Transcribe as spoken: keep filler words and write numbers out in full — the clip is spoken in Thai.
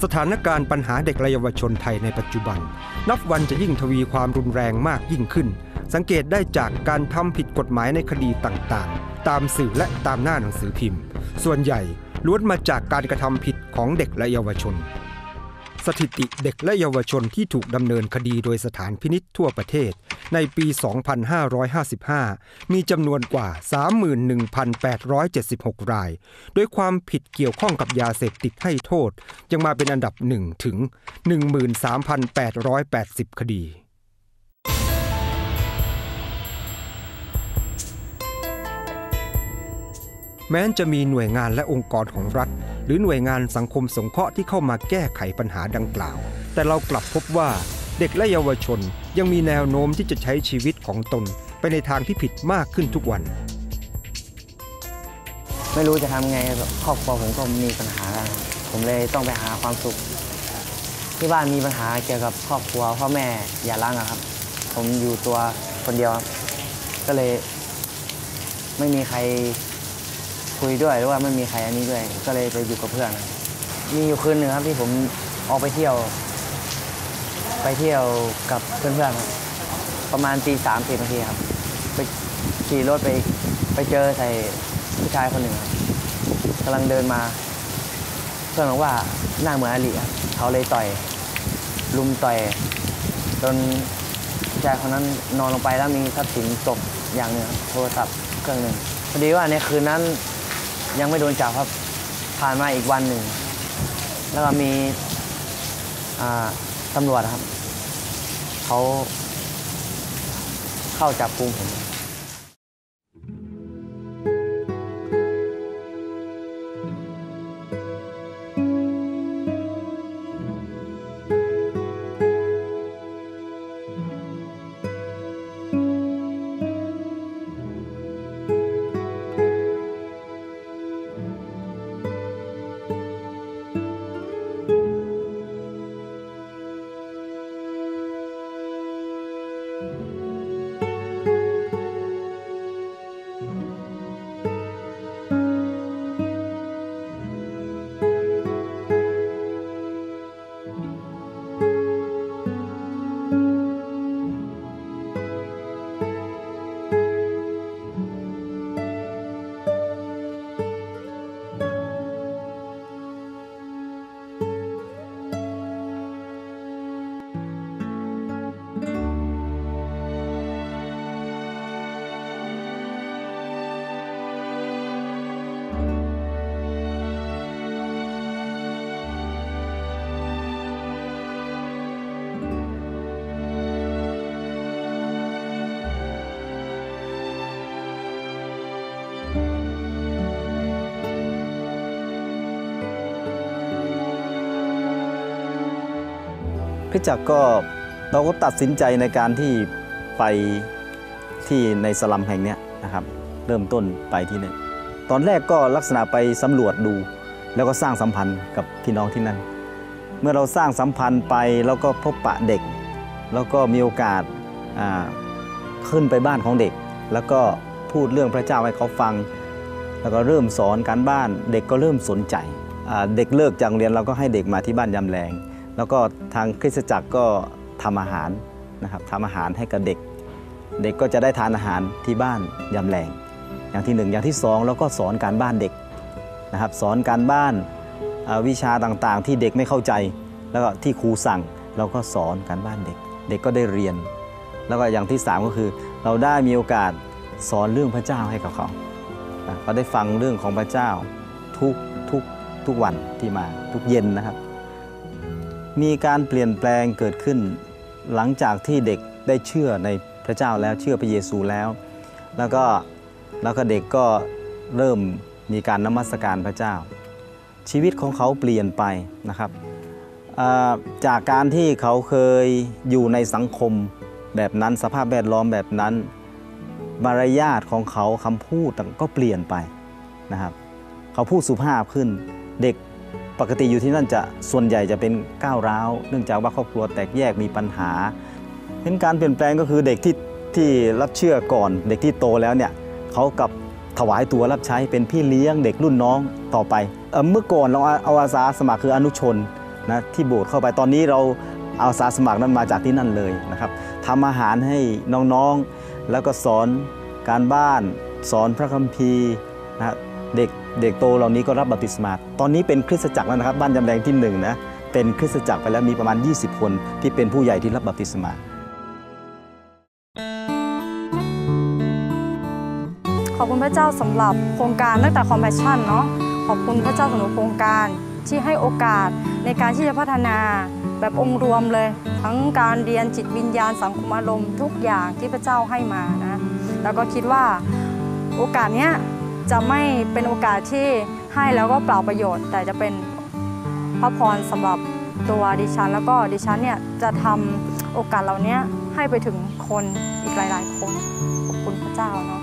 สถานการณ์ปัญหาเด็กและเยาวชนไทยในปัจจุบันนับวันจะยิ่งทวีความรุนแรงมากยิ่งขึ้นสังเกตได้จากการทำผิดกฎหมายในคดีต่างๆตามสื่อและตามหน้าหนังสือพิมพ์ส่วนใหญ่ล้วนมาจากการกระทำผิดของเด็กและเยาวชนสถิติเด็กและเยาวชนที่ถูกดำเนินคดีโดยสถานพินิจทั่วประเทศในปี สองพันห้าร้อยห้าสิบห้า มีจำนวนกว่า สามหมื่นหนึ่งพันแปดร้อยเจ็ดสิบหก รายโดยความผิดเกี่ยวข้องกับยาเสพติดให้โทษยังมาเป็นอันดับหนึ่งถึง หนึ่งหมื่นสามพันแปดร้อยแปดสิบ คดีแม้จะมีหน่วยงานและองค์กรของรัฐหรือหน่วยงานสังคมสงเคราะห์ที่เข้ามาแก้ไขปัญหาดังกล่าวแต่เรากลับพบว่าเด็กและเยาวชนยังมีแนวโน้มที่จะใช้ชีวิตของตนไปในทางที่ผิดมากขึ้นทุกวันไม่รู้จะทำไงครอบครัวผมก็มีปัญหาแล้วผมเลยต้องไปหาความสุขที่บ้านมีปัญหาเกี่ยวกับครอบครัวพ่อแม่อย่าร้างครับผมอยู่ตัวคนเดียวก็เลยไม่มีใครคุยด้วยหรือว่าไม่มีใครอันนี้ด้วยก็เลยไปอยู่กับเพื่อนมีอยู่คืนหนึ่งครับที่ผมออกไปเที่ยวไปเที่ยวกับเพื่อนๆประมาณตีสามสิบนาทีครับไปขี่รถไปไปเจอใส่ผู้ชายคนหนึ่งกำลังเดินมาเพื่อนบอกว่าหน้าเหมือนอลีเขาเลยต่อยลุมต่อยจนผู้ชายคนนั้นนอนลงไปแล้วมีทรัพย์สินตกอย่างหนึ่งโทรศัพท์เครื่องหนึ่งพอดีว่าในคืนนั้นยังไม่โดนจับครับผ่านมาอีกวันหนึ่งแล้วก็มีตำรวจครับเขาเข้าจับกุมผมพี่จักรก็เราก็ตัดสินใจในการที่ไปที่ในสลัมแห่งนี้นะครับเริ่มต้นไปที่นี่ตอนแรกก็ลักษณะไปสำรวจดูแล้วก็สร้างสัมพันธ์กับพี่น้องที่นั่นเมื่อเราสร้างสัมพันธ์ไปแล้วก็พบปะเด็กแล้วก็มีโอกาสขึ้นไปบ้านของเด็กแล้วก็พูดเรื่องพระเจ้าให้เขาฟังแล้วก็เริ่มสอนการบ้านเด็กก็เริ่มสนใจเด็กเลิกจากโรงเรียนเราก็ให้เด็กมาที่บ้านยามแลงแล้วก็ทางคริสตจักรก็ทำอาหารนะครับทำอาหารให้กับเด็กเด็กก็จะได้ทานอาหารที่บ้านยามแลงอย่างที่หนึ่งอย่างที่สองเราก็สอนการบ้านเด็กนะครับสอนการบ้านวิชาต่างๆที่เด็กไม่เข้าใจแล้วก็ที่ครูสั่งเราก็สอนการบ้านเด็กเด็กก็ได้เรียนแล้วก็อย่างที่สามก็คือเราได้มีโอกาสสอนเรื่องพระเจ้าให้กับเขาเขาได้ฟังเรื่องของพระเจ้าทุกทุกทุกวันที่มาทุกเย็นนะครับมีการเปลี่ยนแปลงเกิดขึ้นหลังจากที่เด็กได้เชื่อในพระเจ้าแล้วเชื่อพระเยซูแล้วแล้วก็แล้วก็เด็กก็เริ่มมีการนมัสการพระเจ้าชีวิตของเขาเปลี่ยนไปนะครับจากการที่เขาเคยอยู่ในสังคมแบบนั้นสภาพแวดล้อมแบบนั้นมารยาทของเขาคำพูดก็เปลี่ยนไปนะครับเขาพูดสุภาพขึ้นเด็กปกติอยู่ที่นั่นจะส่วนใหญ่จะเป็นก้าวร้าวเนื่องจากว่าครอบครัวแตกแยกมีปัญหาเห็นการเปลี่ยนแปลงก็คือเด็กที่ที่รับเชื่อก่อนเด็กที่โตแล้วเนี่ยเขากับถวายตัวรับใช้เป็นพี่เลี้ยงเด็กรุ่นน้องต่อไป เ, เมื่อก่อนเราเอาอาสาสมัครคืออนุชนนะที่โบสถ์เข้าไปตอนนี้เราเอาอาสาสมัครนั้นมาจากที่นั่นเลยนะครับทำอาหารให้น้องๆแล้วก็สอนการบ้านสอนพระคัมภีร์นะเด็กเด็กโตเหล่านี้ก็รับบัพติศมาตอนนี้เป็นคริสตจักรแล้วนะครับบ้านยำแดงที่หนึ่งนะเป็นคริสตจักรไปแล้วมีประมาณยี่สิบคนที่เป็นผู้ใหญ่ที่รับบัพติศมาขอบคุณพระเจ้าสำหรับโครงการตั้งแต่คอมแพชชั่นเนาะขอบคุณพระเจ้าสำหรับโครงการที่ให้โอกาสในการที่จะพัฒนาแบบองค์รวมเลยทั้งการเรียนจิตวิญญาณสังคมอารมณ์ทุกอย่างที่พระเจ้าให้มานะแล้วก็คิดว่าโอกาสนี้จะไม่เป็นโอกาสที่ให้แล้วก็เปล่าประโยชน์แต่จะเป็นพระพรสำหรับตัวดิฉันแล้วก็ดิฉันเนี่ยจะทำโอกาสเหล่านี้ให้ไปถึงคนอีกหลายๆคนขอบคุณพระเจ้าเนาะ